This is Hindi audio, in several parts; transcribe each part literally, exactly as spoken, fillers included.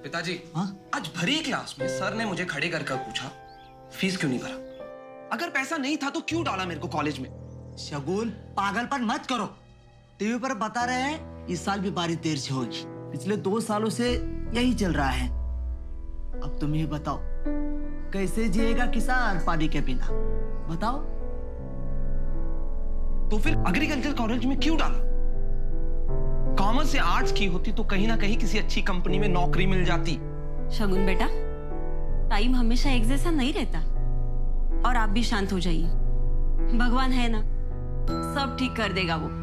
पिताजी, हाँ? आज भरी क्लास में सर ने मुझे खड़े कर कर पूछा, फीस क्यों नहीं भरा? अगर पैसा नहीं था तो क्यों डाला मेरे को कॉलेज में? शगुन, पागलपन मत करो। टीवी पर बता रहे हैं इस साल भी बारिश देर से होगी। पिछले दो सालों से यही चल रहा है। अब तुम ही बताओ, कैसे जिएगा किसान पानी के बिना? बताओ। तो फिर एग्रीकल्चर कॉलेज में क्यों डाला? कॉमर्स से आर्ट्स की होती तो कहीं ना कहीं किसी अच्छी कंपनी में नौकरी मिल जाती। शगुन बेटा, टाइम हमेशा एक जैसा नहीं रहता, और आप भी शांत हो जाइए। भगवान है ना, सब ठीक कर देगा वो।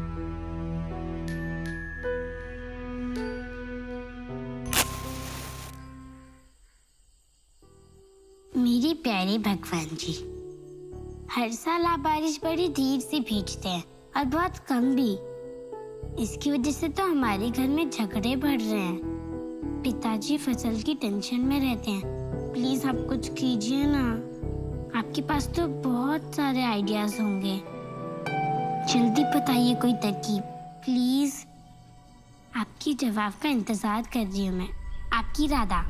मेरे प्यारे भगवान जी, हर साल आप बारिश बड़ी धीरे से भेजते हैं और बहुत कम भी। इसकी वजह से तो हमारे घर में झगड़े बढ़ रहे हैं। पिताजी फसल की टेंशन में रहते हैं। प्लीज आप कुछ कीजिए ना। आपके पास तो बहुत सारे आइडियाज होंगे। जल्दी बताइए कोई तरकीब प्लीज। आपकी जवाब का इंतजार कर रही हूँ मैं। आपकी राधा।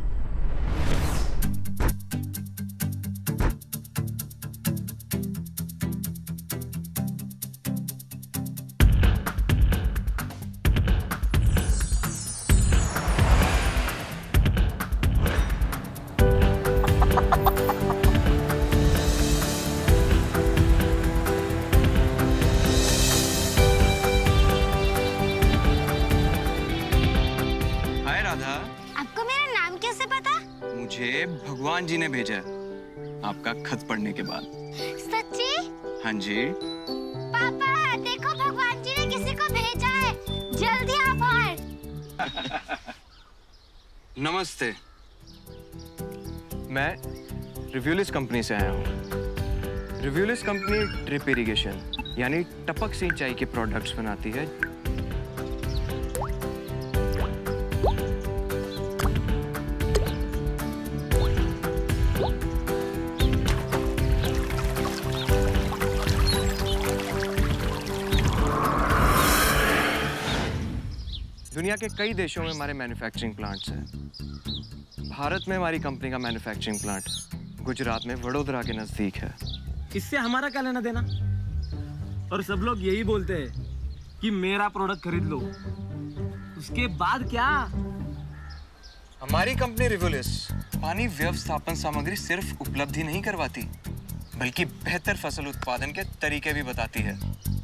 आपको मेरा नाम कैसे पता? मुझे भगवान जी ने भेजा आपका खत पढ़ने के बाद। सच्ची? हाँ जी। पापा देखो, भगवान जी ने किसी को भेजा है। जल्दी आप बाहर। नमस्ते, मैं रिव्यूलिस कंपनी से आया हूँ। रिव्यूलिस कंपनी ड्रिप इरिगेशन यानी टपक सिंचाई के प्रोडक्ट्स बनाती है। दुनिया के कई देशों में हमारे मैन्युफैक्चरिंग प्लांट्स हैं। भारत में हमारी कंपनी का मैन्युफैक्चरिंग प्लांट गुजरात में वडोदरा के नजदीक है। इससे हमारा क्या लेना देना? और सब लोग यही बोलते हैं कि मेरा प्रोडक्ट खरीद लो। उसके बाद क्या? हमारी कंपनी रिव्यूलिस पानी व्यवस्थापन सामग्री सिर्फ उपलब्धि नहीं करवाती, बल्कि बेहतर फसल उत्पादन के तरीके भी बताती है।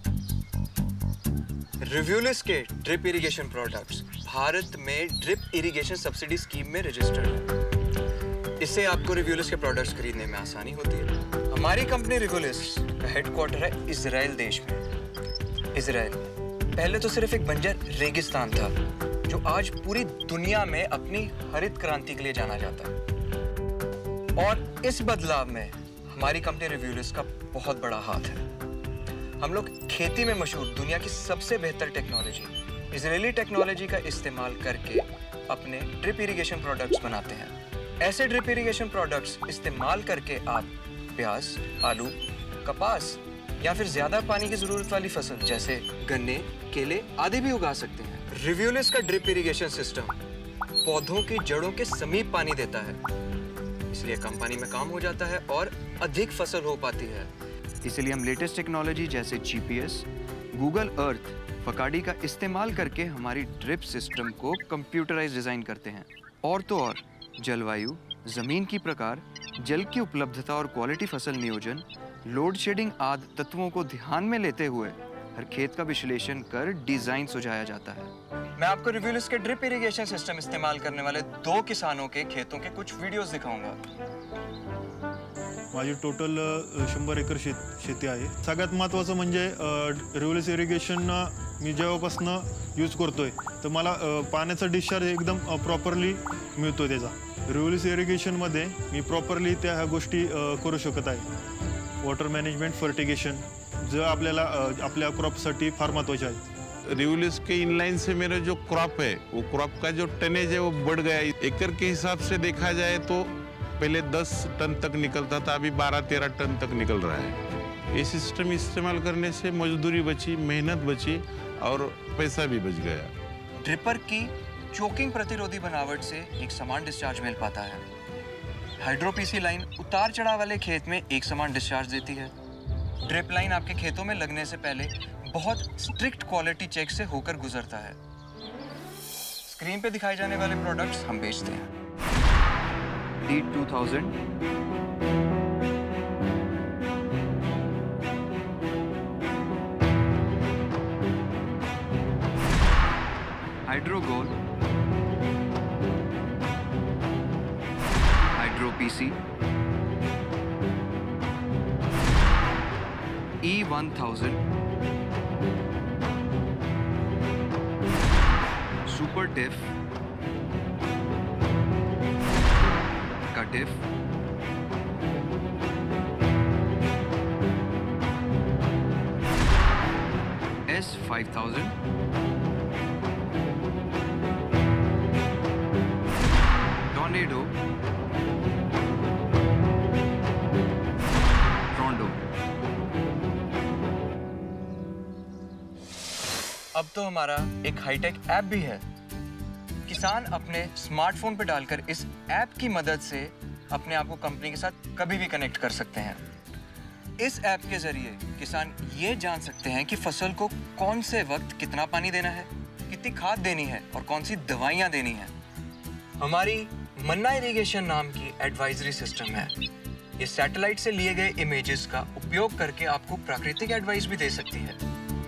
रिव्यूलिस के ड्रिप इरिगेशन प्रोडक्ट्स भारत में ड्रिप इरिगेशन सब्सिडी स्कीम में रजिस्टर्ड है। इससे आपको रिव्यूलिस के प्रोडक्ट्स खरीदने में आसानी होती है। हमारी कंपनी रिव्यूलिस का हेडक्वार्टर है इजराइल देश में। इजराइल पहले तो सिर्फ एक बंजर रेगिस्तान था, जो आज पूरी दुनिया में अपनी हरित क्रांति के लिए जाना जाता है। और इस बदलाव में हमारी कंपनी रिव्यूलिस का बहुत बड़ा हाथ है। हम लोग खेती में मशहूर दुनिया की सबसे बेहतर टेक्नोलॉजी, इजरायली टेक्नोलॉजी का इस्तेमाल करके अपने ड्रिप इरिगेशन प्रोडक्ट्स बनाते हैं। ऐसे ड्रिप इरिगेशन प्रोडक्ट्स इस्तेमाल करके आप प्याज, आलू, कपास या फिर ज्यादा पानी की जरूरत वाली फसल जैसे गन्ने, केले आदि भी उगा सकते हैं। रिव्यूलिस का ड्रिप इरिगेशन सिस्टम पौधों की जड़ों के समीप पानी देता है, इसलिए कम पानी में काम हो जाता है और अधिक फसल हो पाती है। इसलिए हम लेटेस्ट टेक्नोलॉजी जैसे जीपीएस, गूगल अर्थ, फकाडी का इस्तेमाल करके हमारी ड्रिप सिस्टम को कंप्यूटराइज डिजाइन करते हैं। और तो और जलवायु, जमीन की प्रकार, जल की उपलब्धता और क्वालिटी फसल नियोजन, लोड शेडिंग आदि तत्वों को ध्यान में लेते हुए हर खेत का विश्लेषण कर डिजाइन सुझाया जाता है। मैं आपको रिव्यूलिस के ड्रिप इरिगेशन सिस्टम इस्तेमाल करने वाले दो किसानों के खेतों के कुछ वीडियोस दिखाऊंगा। माझी टोटल शंभर एकर शेत शेती आहे। सगळ्यात महत्त्वाचं म्हणजे रिव्यूलिस इरिगेशन मी जेव्हापासून यूज करतोय तर मला पाण्याचा डिस्चार्ज एकदम प्रॉपरली मिळतो त्याचा। रिव्यूलिस इरिगेशनमध्ये मी प्रॉपरली त्या ह्या गोष्टी करू शकत आहे। वॉटर मॅनेजमेंट, फर्टिगेशन जो आपल्याला आपल्या क्रॉपसाठी फार महत्त्वाचे आहे। रिव्यूलिस के इनलाइन से मेरा जो क्रॉप है वो क्रॉप का जो टनेज है वो बढ़ गया। एकड़ के हिसाब से देखा जाए तो पहले दस टन तक निकलता था, अभी बारह तेरह टन तक निकल रहा है। ये सिस्टम इस्तेमाल करने से मजदूरी बची, मेहनत बची और पैसा भी बच गया। ड्रिपर की चोकिंग प्रतिरोधी बनावट से एक समान डिस्चार्ज मिल पाता है। हाइड्रो पीसी लाइन उतार चढ़ाव वाले खेत में एक समान डिस्चार्ज देती है। ड्रिप लाइन आपके खेतों में लगने से पहले बहुत स्ट्रिक्ट क्वालिटी चेक से होकर गुजरता है। स्क्रीन पे दिखाए जाने वाले प्रोडक्ट्स हम बेचते हैं। डी टू थाउजेंड, हाइड्रो गोल, hydro PC, E one thousand, super डिफ, कटिफ, S five thousand, tornado, rondo. अब तो हमारा एक हाईटेक ऐप भी है। किसान अपने स्मार्टफोन पर डालकर इस ऐप की मदद से अपने आप को कंपनी के साथ कभी भी कनेक्ट कर सकते हैं। इस ऐप के जरिए किसान ये जान सकते हैं कि फसल को कौन से वक्त कितना पानी देना है, कितनी खाद देनी है और कौन सी दवाइयाँ देनी है। हमारी मन्ना इरिगेशन नाम की एडवाइजरी सिस्टम है। ये सैटेलाइट से लिए गए इमेजेस का उपयोग करके आपको प्राकृतिक एडवाइस भी दे सकती है।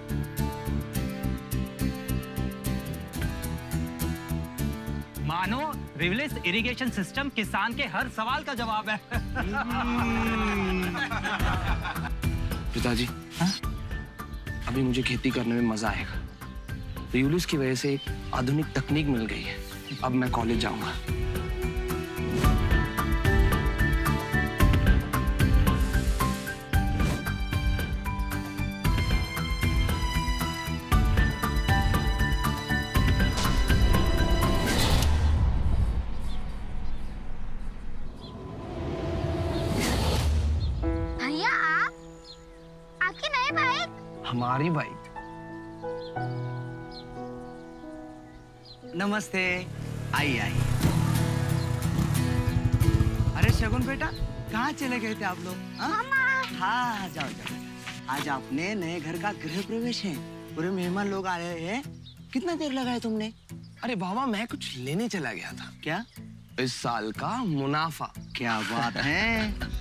मानो रिवलिस इरिगेशन सिस्टम किसान के हर सवाल का जवाब है। पिताजी, हाँ? अभी मुझे खेती करने में मजा आएगा। रिवलिस की वजह से एक आधुनिक तकनीक मिल गई है। अब मैं कॉलेज जाऊंगा। हमारी बाइक। नमस्ते। आई आई। अरे शगुन बेटा, कहाँ चले गए थे आप लोग? हाँ हाँ, जाओ जाओ। आज अपने नए घर का गृह प्रवेश है। पूरे मेहमान लोग आ रहे हैं। कितना देर लगाया तुमने? अरे बाबा, मैं कुछ लेने चला गया था। क्या? इस साल का मुनाफा। क्या बात है।